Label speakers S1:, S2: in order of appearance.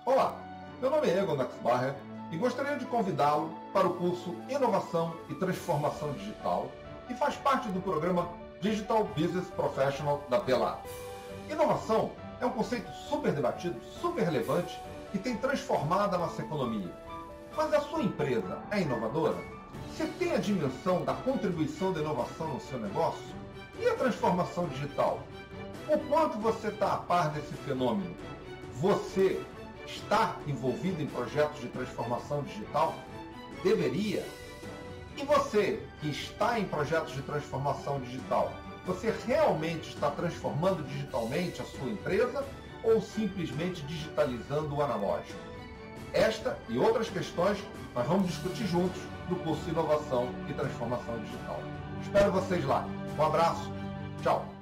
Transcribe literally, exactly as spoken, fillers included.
S1: Olá, meu nome é Egon Naxbacher e gostaria de convidá-lo para o curso Inovação e Transformação Digital, que faz parte do programa Digital Business Professional da Pela. Inovação é um conceito super debatido, super relevante, que tem transformado a nossa economia. Mas a sua empresa é inovadora? Você tem a dimensão da contribuição da inovação no seu negócio? E a transformação digital? O quanto você está a par desse fenômeno? Você está envolvido em projetos de transformação digital? Deveria? E você que está em projetos de transformação digital, você realmente está transformando digitalmente a sua empresa ou simplesmente digitalizando o analógico? Esta e outras questões nós vamos discutir juntos no curso Inovação e Transformação Digital. Espero vocês lá. Um abraço. Tchau.